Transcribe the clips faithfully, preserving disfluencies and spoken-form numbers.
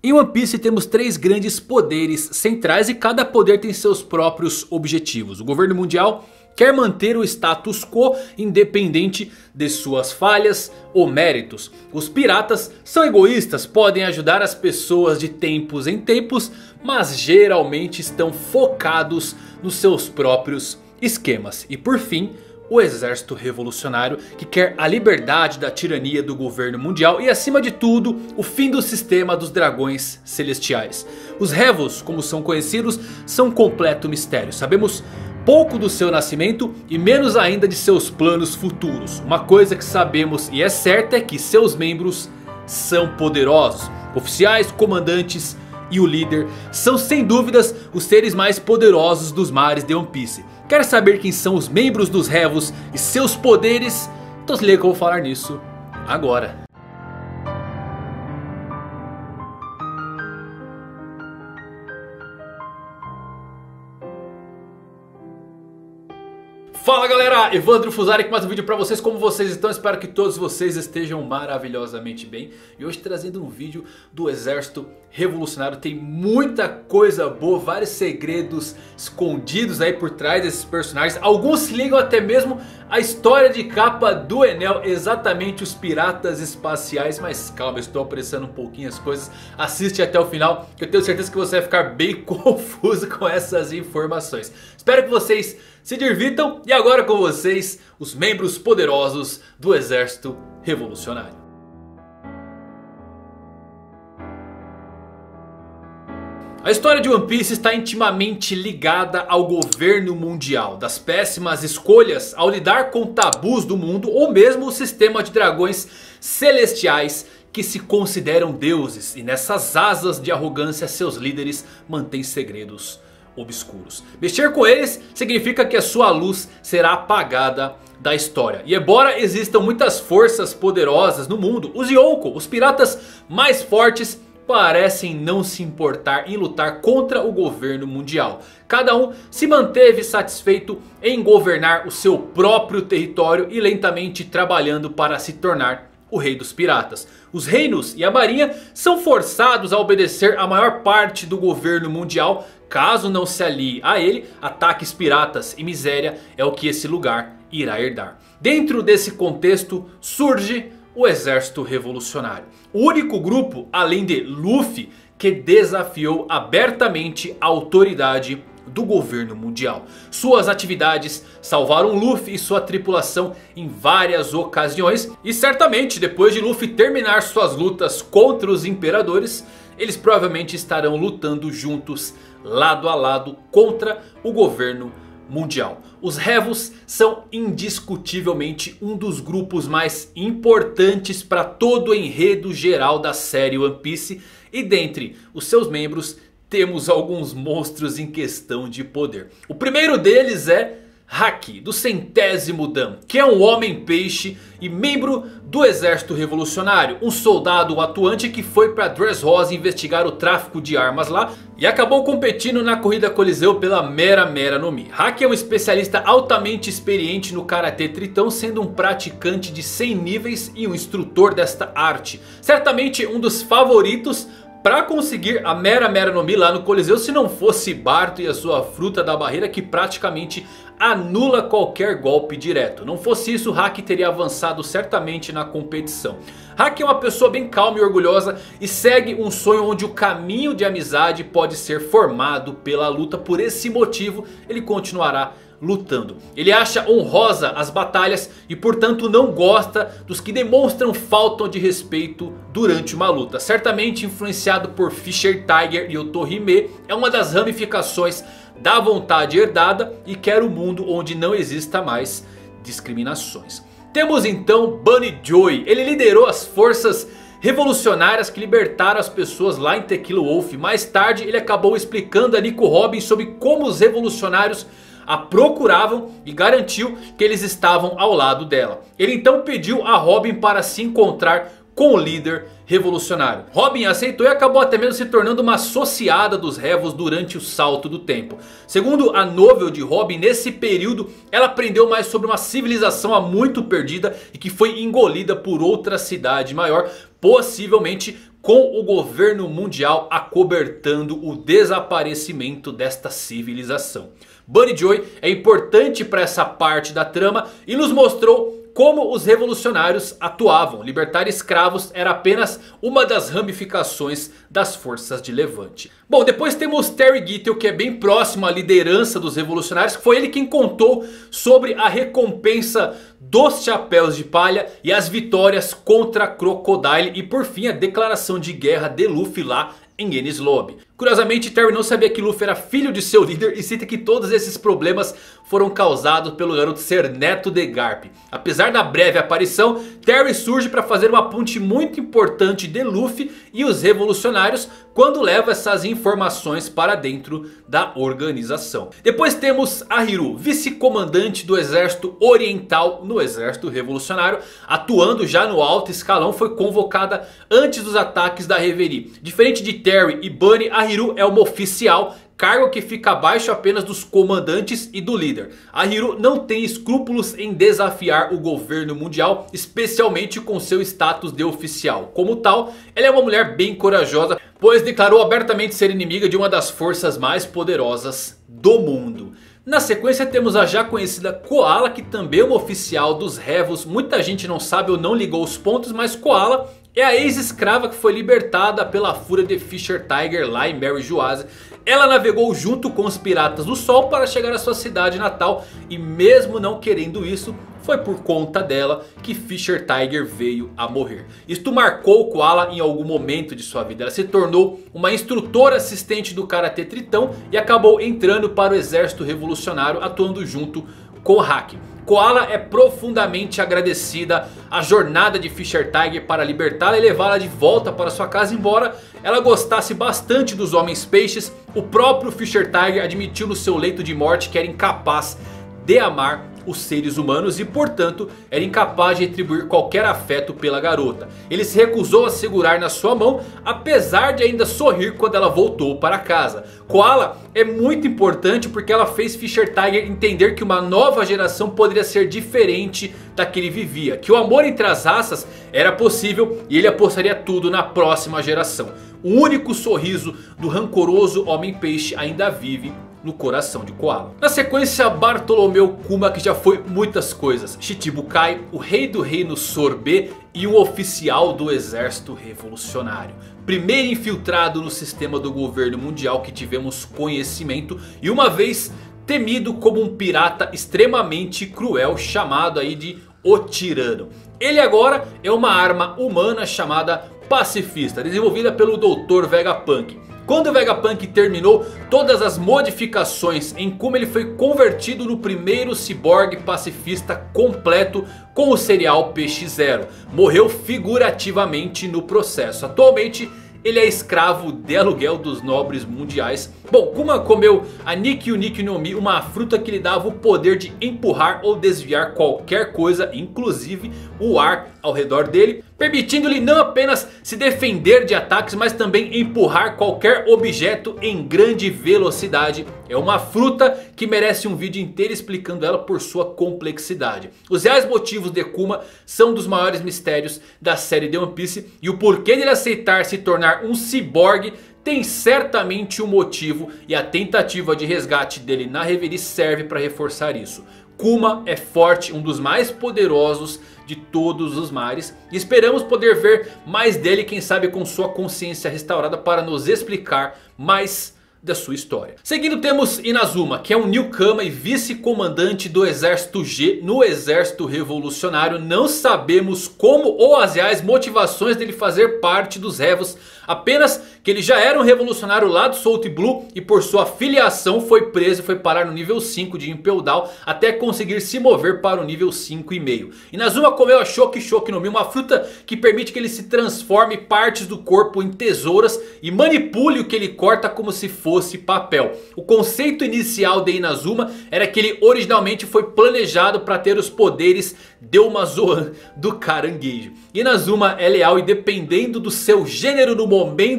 Em One Piece temos três grandes poderes centrais e cada poder tem seus próprios objetivos. O governo mundial quer manter o status quo independente de suas falhas ou méritos. Os piratas são egoístas, podem ajudar as pessoas de tempos em tempos, mas geralmente estão focados nos seus próprios esquemas. E por fim, o exército revolucionário, que quer a liberdade da tirania do governo mundial e acima de tudo o fim do sistema dos dragões celestiais. Os Revos, como são conhecidos, são um completo mistério. Sabemos pouco do seu nascimento e menos ainda de seus planos futuros. Uma coisa que sabemos e é certa é que seus membros são poderosos. Oficiais, comandantes e o líder são sem dúvidas os seres mais poderosos dos mares de One Piece. Quer saber quem são os membros dos Revos e seus poderes? Então se liga que eu vou falar nisso agora. Fala galera, Evandro Fusari com mais um vídeo pra vocês. Como vocês estão? Espero que todos vocês estejam maravilhosamente bem. E hoje trazendo um vídeo do exército revolucionário. Tem muita coisa boa, vários segredos escondidos aí por trás desses personagens. Alguns se ligam até mesmo à história de capa do Enel, exatamente os piratas espaciais. Mas calma, eu estou apressando um pouquinho as coisas. Assiste até o final que eu tenho certeza que você vai ficar bem confuso com essas informações. Espero que vocês se divirtam. E agora com vocês, os membros poderosos do exército revolucionário. A história de One Piece está intimamente ligada ao governo mundial, das péssimas escolhas ao lidar com tabus do mundo ou mesmo o sistema de dragões celestiais que se consideram deuses. E nessas asas de arrogância seus líderes mantêm segredos obscuros. Mexer com eles significa que a sua luz será apagada da história. E embora existam muitas forças poderosas no mundo, os Yonko, os piratas mais fortes, parecem não se importar em lutar contra o governo mundial. Cada um se manteve satisfeito em governar o seu próprio território e lentamente trabalhando para se tornar o rei dos piratas. Os reinos e a marinha são forçados a obedecer a maior parte do governo mundial. Caso não se alie a ele, ataques piratas e miséria é o que esse lugar irá herdar. Dentro desse contexto surge o exército revolucionário. O único grupo, além de Luffy, que desafiou abertamente a autoridade do governo mundial. Suas atividades salvaram Luffy e sua tripulação em várias ocasiões. E certamente depois de Luffy terminar suas lutas contra os imperadores, eles provavelmente estarão lutando juntos, lado a lado, contra o governo mundial. Os Revos são indiscutivelmente um dos grupos mais importantes para todo o enredo geral da série One Piece. E dentre os seus membros temos alguns monstros em questão de poder. O primeiro deles é Haki, do centésimo Dan, que é um homem peixe e membro do exército revolucionário. Um soldado atuante que foi para Dressrosa investigar o tráfico de armas lá e acabou competindo na corrida Coliseu pela Mera Mera no Mi. Haki é um especialista altamente experiente no Karatê Tritão, sendo um praticante de cem níveis e um instrutor desta arte. Certamente um dos favoritos para conseguir a Mera Mera no Mi lá no Coliseu, se não fosse Barto e a sua fruta da barreira, que praticamente anula qualquer golpe direto. Não fosse isso, Haki teria avançado certamente na competição. Haki é uma pessoa bem calma e orgulhosa e segue um sonho onde o caminho de amizade pode ser formado pela luta. Por esse motivo ele continuará lutando. Ele acha honrosa as batalhas e portanto não gosta dos que demonstram falta de respeito durante uma luta. Certamente influenciado por Fisher Tiger e Otohime, é uma das ramificações da vontade herdada e quer um mundo onde não exista mais discriminações. Temos então Bunny Joy. Ele liderou as forças revolucionárias que libertaram as pessoas lá em Tequila Wolf. Mais tarde ele acabou explicando a Nico Robin sobre como os revolucionários a procuravam e garantiu que eles estavam ao lado dela. Ele então pediu a Robin para se encontrar com o líder revolucionário. Robin aceitou e acabou até mesmo se tornando uma associada dos Revos durante o salto do tempo. Segundo a novel de Robin, nesse período ela aprendeu mais sobre uma civilização há muito perdida e que foi engolida por outra cidade maior, possivelmente com o governo mundial acobertando o desaparecimento desta civilização. Bunny Joy é importante para essa parte da trama e nos mostrou como os revolucionários atuavam. Libertar escravos era apenas uma das ramificações das forças de Levante. Bom, depois temos Terry Gittel, que é bem próximo à liderança dos revolucionários. Foi ele quem contou sobre a recompensa dos chapéus de palha e as vitórias contra Crocodile. E por fim a declaração de guerra de Luffy lá em Enies Lobby. Curiosamente, Terry não sabia que Luffy era filho de seu líder e cita que todos esses problemas foram causados pelo garoto ser neto de Garp. Apesar da breve aparição, Terry surge para fazer uma ponte muito importante de Luffy e os revolucionários quando leva essas informações para dentro da organização. Depois temos a Hiru, vice-comandante do exército oriental no exército revolucionário, atuando já no alto escalão, foi convocada antes dos ataques da Reverie. Diferente de Terry e Bunny, a Hiru é uma oficial, cargo que fica abaixo apenas dos comandantes e do líder. A Hiru não tem escrúpulos em desafiar o governo mundial, especialmente com seu status de oficial. Como tal, ela é uma mulher bem corajosa, pois declarou abertamente ser inimiga de uma das forças mais poderosas do mundo. Na sequência temos a já conhecida Koala, que também é uma oficial dos Revos. Muita gente não sabe ou não ligou os pontos, mas Koala é a ex-escrava que foi libertada pela fúria de Fisher Tiger lá em Marijoise. Ela navegou junto com os Piratas do Sol para chegar à sua cidade natal. E mesmo não querendo isso, foi por conta dela que Fisher Tiger veio a morrer. Isto marcou Koala em algum momento de sua vida. Ela se tornou uma instrutora assistente do Karatê Tritão e acabou entrando para o exército revolucionário, atuando junto com Haki. Koala é profundamente agradecida à jornada de Fisher Tiger para libertá-la e levá-la de volta para sua casa. Embora ela gostasse bastante dos Homens Peixes, o próprio Fisher Tiger admitiu no seu leito de morte que era incapaz de amar os seres humanos e portanto era incapaz de retribuir qualquer afeto pela garota. Ele se recusou a segurar na sua mão, apesar de ainda sorrir quando ela voltou para casa. Koala é muito importante porque ela fez Fisher Tiger entender que uma nova geração poderia ser diferente da que ele vivia, que o amor entre as raças era possível e ele apostaria tudo na próxima geração. O único sorriso do rancoroso Homem-Peixe ainda vive no coração de Koala. Na sequência, Bartolomeu Kuma, que já foi muitas coisas. Shichibukai, o rei do reino Sorbet e um oficial do exército revolucionário. Primeiro infiltrado no sistema do governo mundial que tivemos conhecimento. E uma vez temido como um pirata extremamente cruel chamado aí de O Tirano. Ele agora é uma arma humana chamada Pacifista, desenvolvida pelo doutor Vegapunk. Quando o Vegapunk terminou todas as modificações em como ele foi convertido no primeiro ciborgue pacifista completo com o serial P X zero. Morreu figurativamente no processo. Atualmente ele é escravo de aluguel dos nobres mundiais. Bom, Kuma comeu a Nikyu Nikyu no Mi, uma fruta que lhe dava o poder de empurrar ou desviar qualquer coisa, inclusive o ar ao redor dele, permitindo-lhe não apenas se defender de ataques, mas também empurrar qualquer objeto em grande velocidade. É uma fruta que merece um vídeo inteiro explicando ela por sua complexidade. Os reais motivos de Kuma são dos maiores mistérios da série de One Piece. E o porquê dele aceitar se tornar um ciborgue tem certamente um motivo. E a tentativa de resgate dele na Reverie serve para reforçar isso. Kuma é forte, um dos mais poderosos de todos os mares. E esperamos poder ver mais dele, quem sabe com sua consciência restaurada, para nos explicar mais da sua história. Seguindo temos Inazuma, que é um newcomer e vice-comandante do exército G no exército revolucionário. Não sabemos como ou as reais motivações dele fazer parte dos Revos. Apenas que ele já era um revolucionário lá do Salt Blue e por sua filiação foi preso e foi parar no nível cinco de Impel Down até conseguir se mover para o nível cinco e meio. Inazuma comeu a Shoki Shoki no Mi, uma fruta que permite que ele se transforme partes do corpo em tesouras e manipule o que ele corta como se fosse papel. O conceito inicial de Inazuma era que ele originalmente foi planejado para ter os poderes de uma Zoan do caranguejo. Inazuma é leal e, dependendo do seu gênero no momento,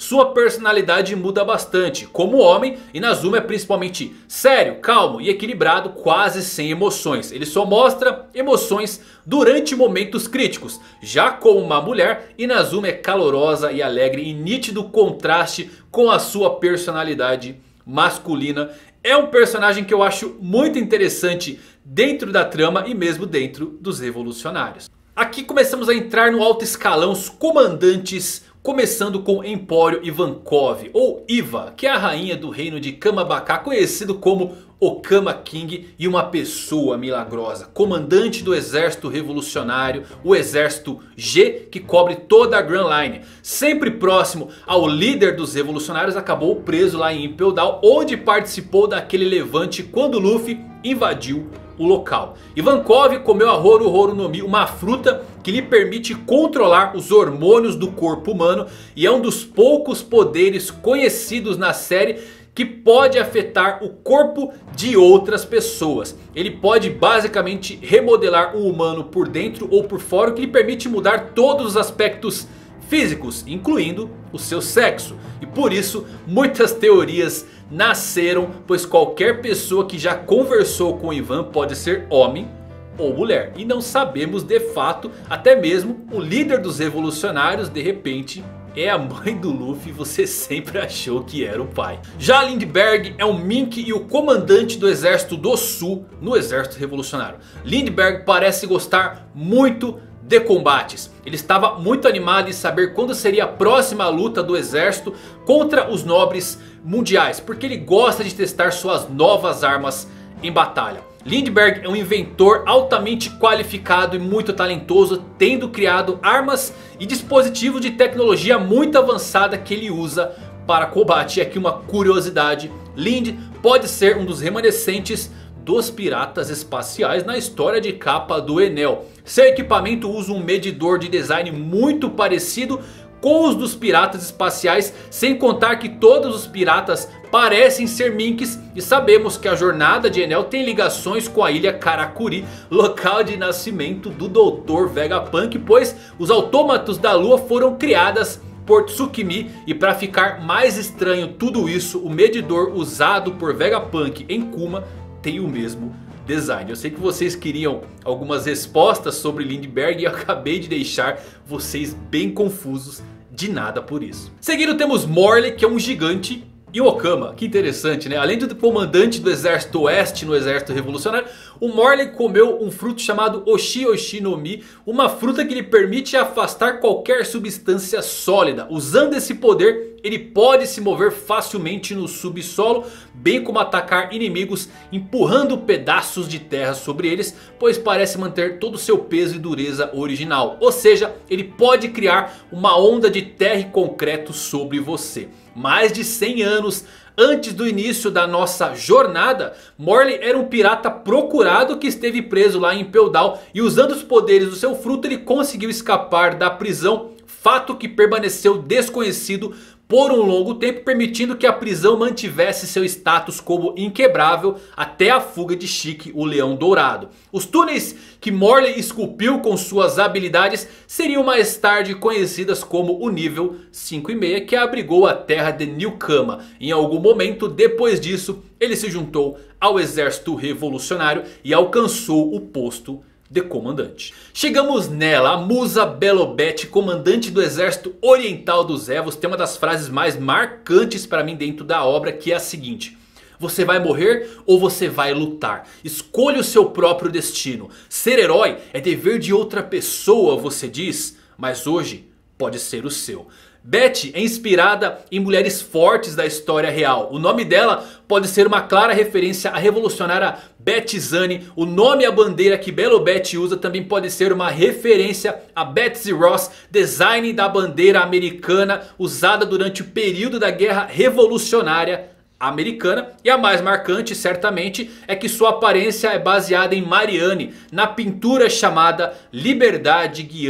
sua personalidade muda bastante. Como homem, Inazuma é principalmente sério, calmo e equilibrado, quase sem emoções. Ele só mostra emoções durante momentos críticos. Já como uma mulher, Inazuma é calorosa e alegre em nítido contraste com a sua personalidade masculina. É um personagem que eu acho muito interessante dentro da trama e mesmo dentro dos revolucionários. Aqui começamos a entrar no alto escalão, os comandantes, começando com Empório Ivankov, ou Iva, que é a rainha do reino de Kamabaka, conhecido como o Kama King e uma pessoa milagrosa. Comandante do exército revolucionário, o exército G, que cobre toda a Grand Line. Sempre próximo ao líder dos revolucionários, acabou preso lá em Impel Down, onde participou daquele levante quando Luffy invadiu o local. Ivankov comeu a Horu Horu no Mi, uma fruta que lhe permite controlar os hormônios do corpo humano. E é um dos poucos poderes conhecidos na série que pode afetar o corpo de outras pessoas. Ele pode basicamente remodelar o humano por dentro ou por fora, o que lhe permite mudar todos os aspectos físicos, incluindo o seu sexo. E por isso muitas teorias nasceram, pois qualquer pessoa que já conversou com Ivan pode ser homem ou mulher. E não sabemos de fato, até mesmo o líder dos revolucionários de repente é a mãe do Luffy, você sempre achou que era o pai. Já Lindbergh é um Mink e o comandante do exército do sul no exército revolucionário. Lindbergh parece gostar muito de combates. Ele estava muito animado em saber quando seria a próxima luta do exército contra os nobres mundiais, porque ele gosta de testar suas novas armas em batalha. Lindbergh é um inventor altamente qualificado e muito talentoso, tendo criado armas e dispositivos de tecnologia muito avançada que ele usa para combate. E aqui uma curiosidade: Lind pode ser um dos remanescentes dos piratas espaciais na história de capa do Enel. Seu equipamento usa um medidor de design muito parecido com os dos piratas espaciais, sem contar que todos os piratas parecem ser Minks. E sabemos que a jornada de Enel tem ligações com a ilha Karakuri, local de nascimento do doutor Vegapunk, pois os autômatos da lua foram criadas por Tsukimi. E para ficar mais estranho tudo isso, o medidor usado por Vegapunk em Kuma tem o mesmo design. Eu sei que vocês queriam algumas respostas sobre Lindbergh e eu acabei de deixar vocês bem confusos, de nada por isso. Seguindo temos Morley, que é um gigante, e Okama, que interessante, né? Além do comandante do exército oeste no exército revolucionário, o Morley comeu um fruto chamado Oshi Oshi no Mi, uma fruta que lhe permite afastar qualquer substância sólida. Usando esse poder, ele pode se mover facilmente no subsolo, bem como atacar inimigos empurrando pedaços de terra sobre eles, pois parece manter todo o seu peso e dureza original. Ou seja, ele pode criar uma onda de terra e concreto sobre você. Mais de cem anos antes do início da nossa jornada, Morley era um pirata procurado que esteve preso lá em Impel Down. E usando os poderes do seu fruto, ele conseguiu escapar da prisão, fato que permaneceu desconhecido por um longo tempo, permitindo que a prisão mantivesse seu status como inquebrável até a fuga de Shiki, o Leão Dourado. Os túneis que Morley esculpiu com suas habilidades seriam mais tarde conhecidas como o nível cinco e meio, que abrigou a terra de New Kama. Em algum momento depois disso, ele se juntou ao exército revolucionário e alcançou o posto de comandante. Chegamos nela, a musa Belobete, comandante do exército oriental dos Evos. Tem uma das frases mais marcantes para mim dentro da obra, que é a seguinte: você vai morrer ou você vai lutar? Escolha o seu próprio destino. Ser herói é dever de outra pessoa, você diz, mas hoje pode ser o seu. Betty é inspirada em mulheres fortes da história real. O nome dela pode ser uma clara referência à revolucionária Betty Zane. O nome e a bandeira que Belobete usa também pode ser uma referência a Betsy Ross, design da bandeira americana usada durante o período da Guerra Revolucionária Americana. E a mais marcante certamente é que sua aparência é baseada em Marianne, na pintura chamada Liberdade Guiando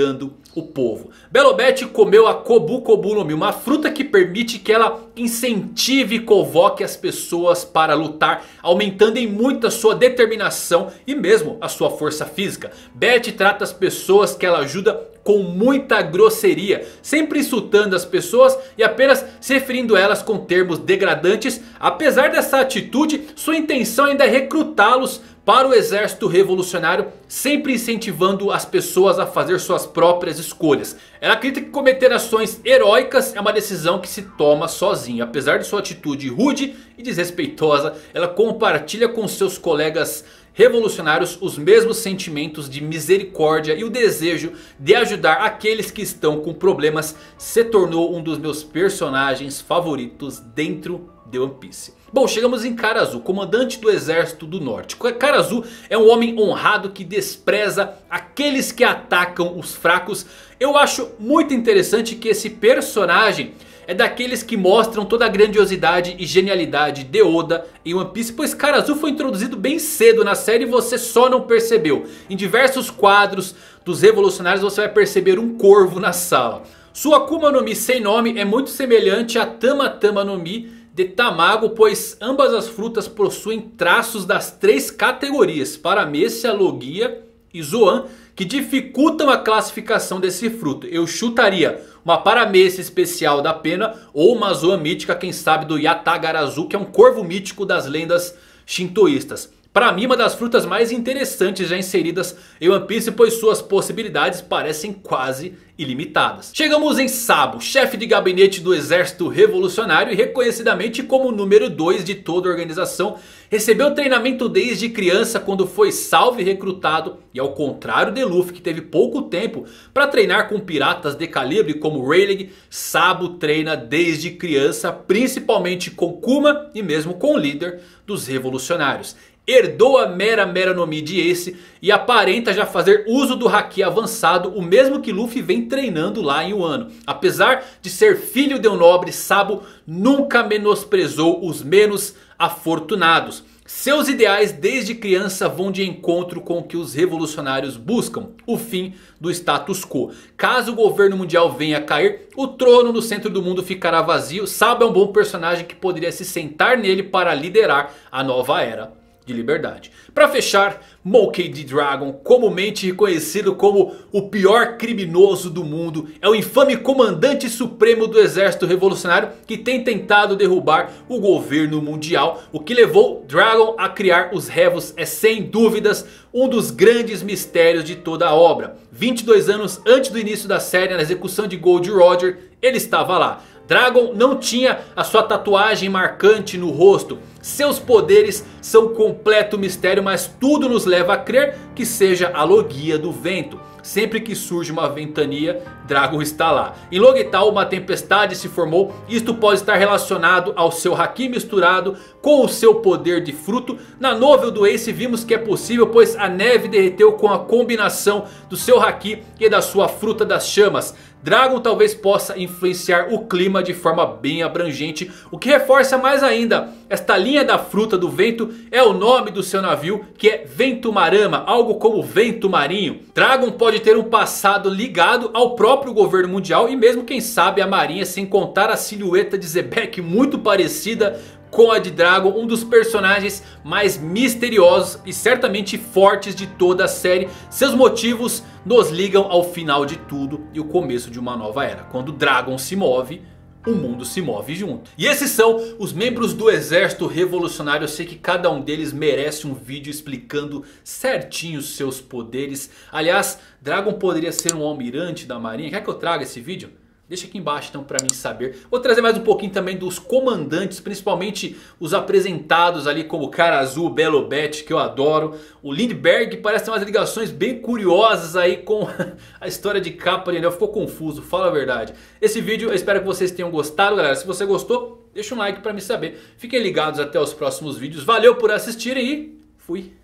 o povo. Belobete comeu a Kobu Kobu no Mi, uma fruta que permite que ela incentive e convoque as pessoas para lutar, aumentando em muito a sua determinação e mesmo a sua força física. Bete trata as pessoas que ela ajuda com muita grosseria, sempre insultando as pessoas e apenas se referindo a elas com termos degradantes. Apesar dessa atitude, sua intenção ainda é recrutá-los para o exército revolucionário, sempre incentivando as pessoas a fazer suas próprias escolhas. Ela acredita que cometer ações heróicas é uma decisão que se toma sozinha. Apesar de sua atitude rude e desrespeitosa, ela compartilha com seus colegas revolucionários os mesmos sentimentos de misericórdia e o desejo de ajudar aqueles que estão com problemas. Se tornou um dos meus personagens favoritos dentro de One Piece. Bom, chegamos em Cara Azul, comandante do exército do norte. Cara Azul é um homem honrado que despreza aqueles que atacam os fracos. Eu acho muito interessante que esse personagem é daqueles que mostram toda a grandiosidade e genialidade de Oda em One Piece, pois Cara Azul foi introduzido bem cedo na série e você só não percebeu. Em diversos quadros dos revolucionários você vai perceber um corvo na sala. Sua Akuma no Mi sem nome é muito semelhante a Tama Tama no Mi de Tamago, pois ambas as frutas possuem traços das três categorias, Paramecia, Logia e Zoan, que dificultam a classificação desse fruto. Eu chutaria uma Paramecia especial da Pena ou uma Zoan mítica, quem sabe do Yatagarazu, que é um corvo mítico das lendas shintoístas. Para mim, uma das frutas mais interessantes já inseridas em One Piece, pois suas possibilidades parecem quase ilimitadas. Chegamos em Sabo, chefe de gabinete do exército revolucionário e reconhecidamente como o número dois de toda a organização. Recebeu treinamento desde criança quando foi salvo e recrutado. E ao contrário de Luffy, que teve pouco tempo para treinar com piratas de calibre como Rayleigh, Sabo treina desde criança, principalmente com Kuma e mesmo com o líder dos revolucionários. Herdou a Mera Mera no Mi de Ace e aparenta já fazer uso do Haki avançado, o mesmo que Luffy vem treinando lá em Wano. Apesar de ser filho de um nobre, Sabo nunca menosprezou os menos afortunados. Seus ideais desde criança vão de encontro com o que os revolucionários buscam, o fim do status quo. Caso o governo mundial venha a cair, o trono no centro do mundo ficará vazio. Sabo é um bom personagem que poderia se sentar nele para liderar a nova era de liberdade. Para fechar, Monkey D. Dragon, comumente reconhecido como o pior criminoso do mundo, é o infame comandante supremo do exército revolucionário que tem tentado derrubar o governo mundial. O que levou Dragon a criar os Revos é sem dúvidas um dos grandes mistérios de toda a obra. vinte e dois anos antes do início da série, na execução de Gold Roger, ele estava lá. Dragon não tinha a sua tatuagem marcante no rosto. Seus poderes são completo mistério, mas tudo nos leva a crer que seja a Logia do Vento. Sempre que surge uma ventania, Dragon está lá. Em Logital uma tempestade se formou. Isto pode estar relacionado ao seu Haki misturado com o seu poder de fruto. Na novel do Ace vimos que é possível, pois a neve derreteu com a combinação do seu Haki e da sua fruta das chamas. Dragon talvez possa influenciar o clima de forma bem abrangente. O que reforça mais ainda esta linha da fruta do vento é o nome do seu navio, que é Ventumarama, algo como vento marinho. Dragon pode ter um passado ligado ao próprio governo mundial e mesmo quem sabe a marinha, sem contar a silhueta de Zebek muito parecida com a de Dragon, um dos personagens mais misteriosos e certamente fortes de toda a série. Seus motivos nos ligam ao final de tudo e o começo de uma nova era. Quando Dragon se move, o mundo se move junto. E esses são os membros do exército revolucionário. Eu sei que cada um deles merece um vídeo explicando certinho os seus poderes. Aliás, Dragon poderia ser um almirante da marinha. Quer que eu traga esse vídeo? Deixa aqui embaixo então para mim saber. Vou trazer mais um pouquinho também dos comandantes, principalmente os apresentados ali como Cara Azul, Belobete, que eu adoro. O Lindbergh parece ter umas ligações bem curiosas aí com a história de Capa de Anel. Ficou confuso, fala a verdade. Esse vídeo eu espero que vocês tenham gostado, galera. Se você gostou, deixa um like para me saber. Fiquem ligados até os próximos vídeos. Valeu por assistirem e fui!